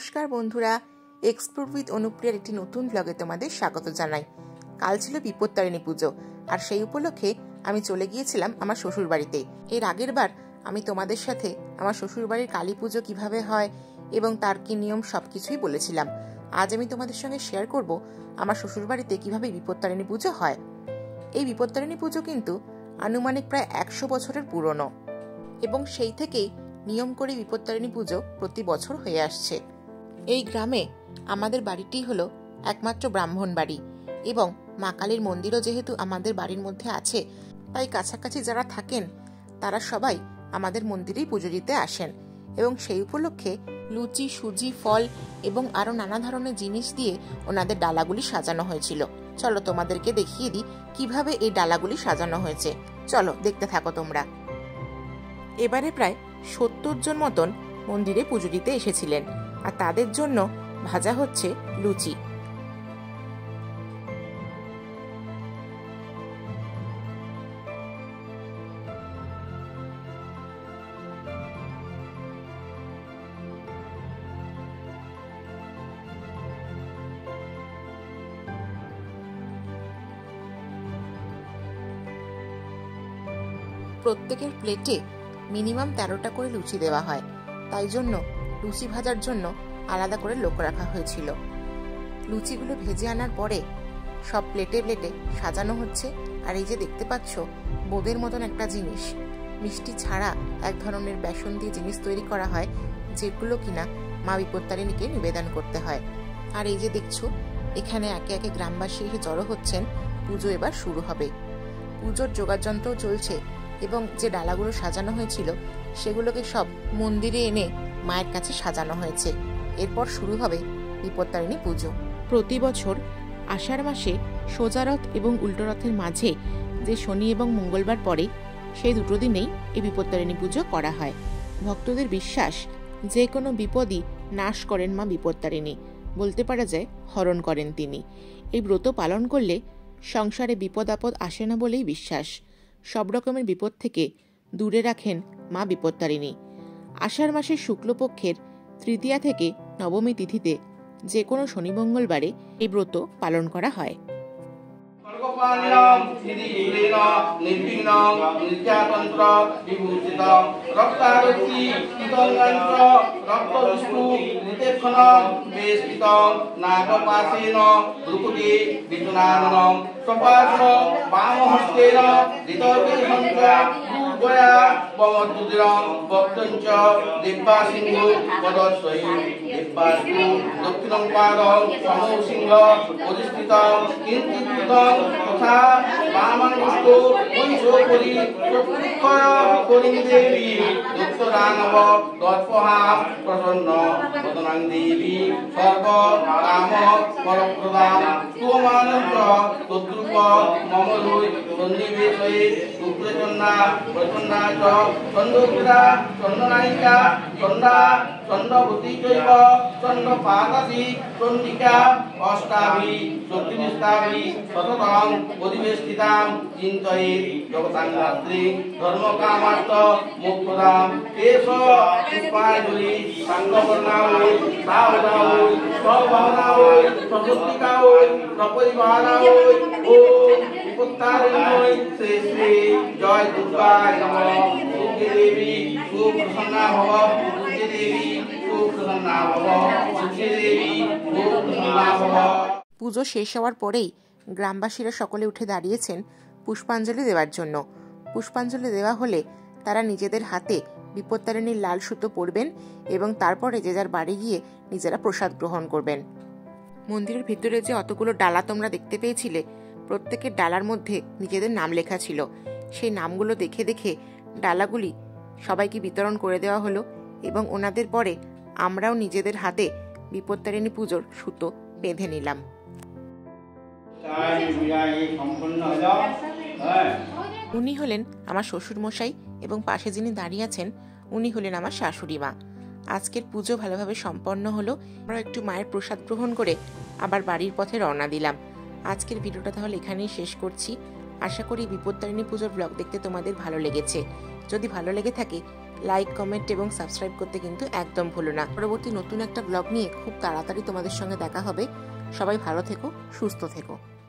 নমস্কার বন্ধুরা, explore with অনুপ্রিয়ার একটি নতুন ব্লগে তোমাদের স্বাগত জানাই। কাল ছিল বিপত্তারিণী পুজো, আর সেই উপলক্ষে আমি চলে গিয়েছিলাম আমার শ্বশুর বাড়িতে। এর আগের বার আমি তোমাদের সাথে আমার শ্বশুর বাড়ির কালী পুজো কিভাবে হয় এবং তার কি নিয়ম সবকিছুই বলেছিলাম। আজ আমি তোমাদের সঙ্গে শেয়ার করব আমার শ্বশুর বাড়িতে কিভাবে বিপত্তারিণী পুজো হয়। এই বিপত্তারিণী পুজো কিন্তু আনুমানিক প্রায় 100 বছরের পুরনো এবং সেই থেকেই নিয়ম করে বিপত্তারিণী পুজো প্রতি বছর হয়ে আসছে। এই গ্রামে আমাদের বাড়িটি হলো একমাত্র ব্রাহ্মণ বাড়ি এবং মা কালীর মন্দিরও যেহেতু আমাদের বাড়ির মধ্যে আছে, তাই কাছাকাছি যারা থাকেন তারা সবাই আমাদের মন্দিরেই পুজো দিতে আসেন এবং সেই উপলক্ষে লুচি, সুজি, ফল এবং আরো নানা ধরনের জিনিস দিয়ে ওনাদের ডালাগুলি সাজানো হয়েছিল। চলো তোমাদেরকে দেখিয়ে দিই কিভাবে এই ডালাগুলি সাজানো হয়েছে। চলো দেখতে থাকো তোমরা। এবারে প্রায় 70 জন মতন মন্দিরে পুজো দিতে এসেছিলেন, আর তাদের জন্য ভাজা হচ্ছে লুচি। প্রত্যেকের প্লেটে মিনিমাম 13টা করে লুচি দেওয়া হয়, তাই জন্য লুচি ভাজার জন্য আলাদা করে লোক রাখা হয়েছিল। লুচিগুলো ভেজে আনার পরে সব প্লেটে প্লেটে সাজানো হচ্ছে। আর এই যে দেখতে পাচ্ছ বোঁদের মতন একটা জিনিস, মিষ্টি ছাড়া এক ধরনের বেসন দিয়ে জিনিস তৈরি করা হয়, যেগুলো কিনা মা বিপত্তারিণীকে নিবেদন করতে হয়। আর এই যে দেখছো এখানে একে একে গ্রামবাসী এসে জড়ো হচ্ছেন। পুজো এবার শুরু হবে। পুজোর যোগাযন্ত্রও চলছে এবং যে ডালাগুলো সাজানো হয়েছিল সেগুলোকে সব মন্দিরে এনে মায়ের কাছে সাজানো হয়েছে। এরপর শুরু হবে বিপত্তারিণী পুজো। প্রতি বছর আষাঢ় মাসে সোজা রথ এবং উল্টো রথের মাঝে যে শনি এবং মঙ্গলবার পড়ে, সেই দুটো দিনেই এই বিপত্তারিণী পুজো করা হয়। ভক্তদের বিশ্বাস, যে কোনো বিপদই নাশ করেন মা বিপত্তারিণী, বলতে পারা যায় হরণ করেন তিনি। এই ব্রত পালন করলে সংসারে বিপদ আপদ আসে না বলেই বিশ্বাস। সব রকমের বিপদ থেকে দূরে রাখেন মা বিপত্তারিণী। আষাঢ় মাসের শুক্লপক্ষের তৃতীয়া থেকে নবমী তিথিতে যে কোনো শনি মঙ্গলবারে এই ব্রত পালন করা হয়। জয় দুর্গা নমঃ। দেবী খুব প্রসন্না ভব, দেবী খুব প্রসন্না ভব, দেবী খুব প্রসন্না ভব। পুজো শেষ হওয়ার পরেই গ্রামবাসীরা সকলে উঠে দাঁড়িয়েছেন পুষ্পাঞ্জলি দেওয়ার জন্য। পুষ্পাঞ্জলি দেওয়া হলে তারা নিজেদের হাতে বিপত্তারিণীর লাল সুতো পরবেন এবং তারপরে যে যার বাড়ি গিয়ে নিজেরা প্রসাদ গ্রহণ করবেন। মন্দিরের ভিতরে যে অতগুলো ডালা তোমরা দেখতে পেয়েছিলে, প্রত্যেকের ডালার মধ্যে নিজেদের নাম লেখা ছিল। সেই নামগুলো দেখে দেখে ডালাগুলি সবাইকে বিতরণ করে দেওয়া হলো এবং ওনাদের পরে আমরাও নিজেদের হাতে বিপত্তারিণী পুজোর সুতো বেঁধে নিলাম। উনি হলেন আমার শ্বশুর মশাই এবং পাশে যিনি দাঁড়িয়ে আছেন উনি হলেন আমার শাশুড়ি মা। আজকের পুজো ভালোভাবে সম্পন্ন হলো। আমরা একটু মায়ের প্রসাদ গ্রহণ করে আবার বাড়ির পথে রওনা দিলাম। আজকের ভিডিওটা তাহলে এখানেই শেষ করছি। আশা করি বিপত্তারিণী পুজোর ব্লগ দেখতে তোমাদের ভালো লেগেছে। যদি ভালো লেগে থাকে লাইক, কমেন্ট এবং সাবস্ক্রাইব করতে কিন্তু একদম ভুলো না। পরবর্তী নতুন একটা ব্লগ নিয়ে খুব তাড়াতাড়ি তোমাদের সঙ্গে দেখা হবে। সবাই ভালো থেকো, সুস্থ থেকো।